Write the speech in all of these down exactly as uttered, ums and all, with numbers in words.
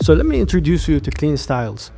So let me introduce you to Clean Styles.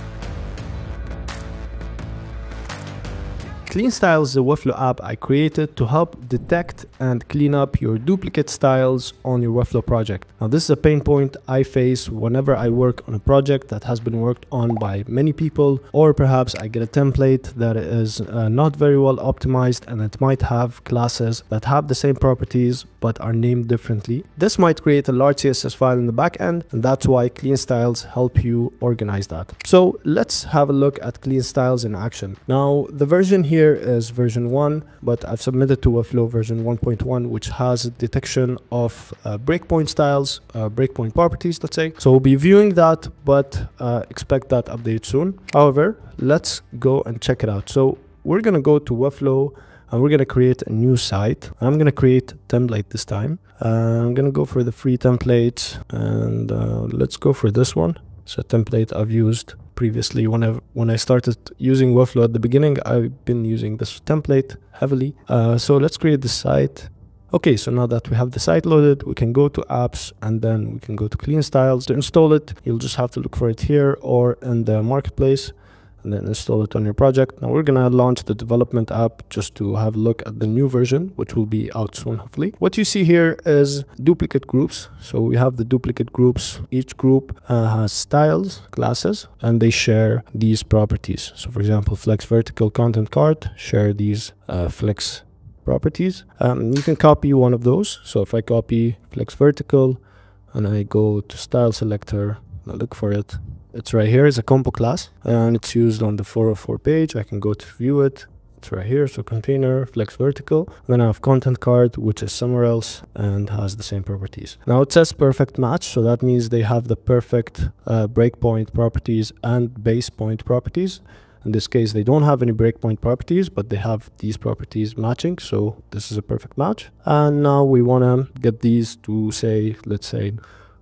Clean Styles is a Webflow app I created to help detect and clean up your duplicate styles on your Webflow project. Now, this is a pain point I face whenever I work on a project that has been worked on by many people, or perhaps I get a template that is uh, not very well optimized and it might have classes that have the same properties but are named differently. This might create a large C S S file in the back end, and that's why Clean Styles help you organize that. So let's have a look at Clean Styles in action. Now, the version here is version one, but I've submitted to Webflow version one point one, which has detection of uh, breakpoint styles, uh, breakpoint properties, let's say. So we'll be viewing that, but uh, expect that update soon. However, let's go and check it out. So we're going to go to Webflow and we're going to create a new site. I'm going to create a template this time. Uh, I'm going to go for the free template, and uh, let's go for this one. It's a template I've used previously. When I when I started using Webflow at the beginning, I've been using this template heavily. Uh, so let's create the site. Okay, so now that we have the site loaded, we can go to apps and then we can go to Clean Styles. To install it, you'll just have to look for it here or in the marketplace, and then install it on your project. Now we're gonna launch the development app just to have a look at the new version, which will be out soon, hopefully. What you see here is duplicate groups. So we have the duplicate groups. Each group uh, has styles, classes, and they share these properties. So for example, flex vertical content card share these uh, flex properties. Um, you can copy one of those. So if I copy flex vertical and I go to style selector, I look for it. It's right here. It's a combo class and it's used on the four oh four page. I can go to view it. It's right here. So container, flex vertical. Then I have content card, which is somewhere else and has the same properties. Now it says perfect match. So that means they have the perfect uh, breakpoint properties and base point properties. In this case, they don't have any breakpoint properties, but they have these properties matching. So this is a perfect match. And now we want to get these to say, let's say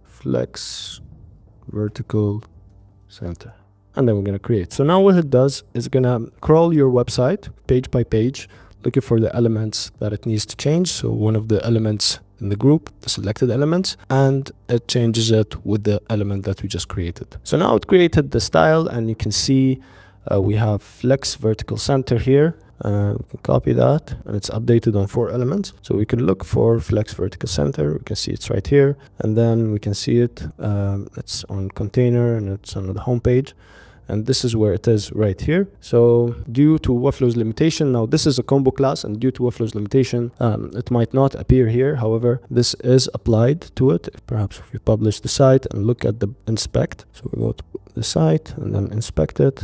flex vertical center, and then we're going to create. So now what it does is going to crawl your website page by page, looking for the elements that it needs to change. So one of the elements in the group, the selected elements, and it changes it with the element that we just created. So now it created the style, and you can see uh, we have flex vertical center here. Uh, we can copy that, and it's updated on four elements. So we can look for flex vertical center. We can see it's right here, and then we can see it. Um, it's on container and it's on the home page, and this is where it is right here. So due to Webflow's limitation, now this is a combo class, and due to Webflow's limitation, um, it might not appear here. However, this is applied to it. Perhaps if you publish the site and look at the inspect, so we go to the site and then inspect it.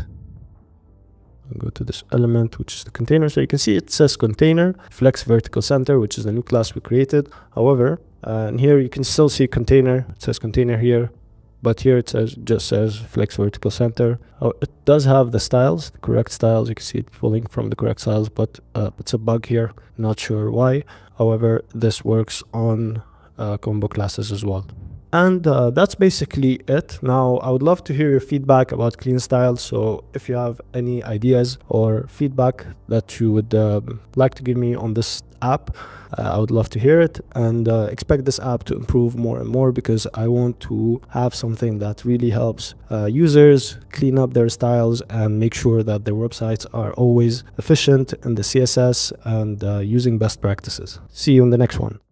Go to this element, which is the container. So you can see it says container flex vertical center, which is the new class we created. However, uh, and here you can still see container. It says container here, but here it says just says flex vertical center. Oh, it does have the styles, the correct styles. You can see it pulling from the correct styles, but uh, it's a bug here. Not sure why. However, this works on uh, combo classes as well. And uh, that's basically it. Now, I would love to hear your feedback about Clean Styles. So if you have any ideas or feedback that you would uh, like to give me on this app, uh, I would love to hear it, and uh, expect this app to improve more and more, because I want to have something that really helps uh, users clean up their styles and make sure that their websites are always efficient in the C S S and uh, using best practices. See you in the next one.